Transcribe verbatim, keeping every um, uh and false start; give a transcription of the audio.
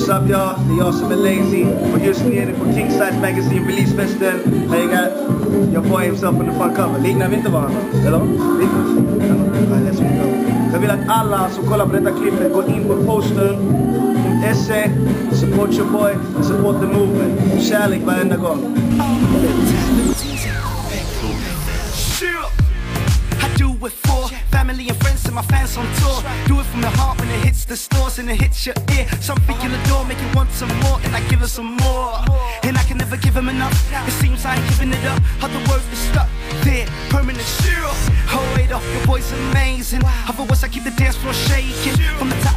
What's up y'all? Det är jag som är Lazee. Och just nu är det på Kingsizemagasie releasefesten. Här you got your boy himself on the front cover. Liknar vi inte varandra? Eller? Liknar? Right, let's go. Jag vill att alla som kollar på detta klippet går in på Postern punkt se, support your boy and support the movement. Kärlek varenda gång. Do it for family and friends and my fans on tour. Do it from the heart when it hits the stores and it hits your ear. Something in the door make you want some more, and I give her some more. And I can never give him enough. It seems I ain't giving it up. Other words are stuck there, permanent. Oh wait up, your boy's amazing. Other words I keep the dance floor shaking. From the top